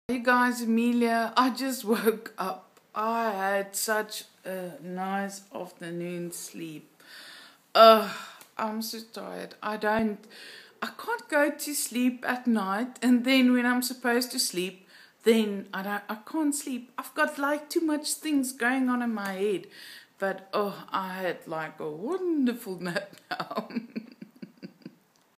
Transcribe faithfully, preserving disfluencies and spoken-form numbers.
Hey guys, Amelia. I just woke up. I had such a nice afternoon sleep. Ugh, I'm so tired. I don't, I can't go to sleep at night, and then when I'm supposed to sleep, then I don't, I can't sleep. I've got like too much things going on in my head. But oh, I had like a wonderful nap now.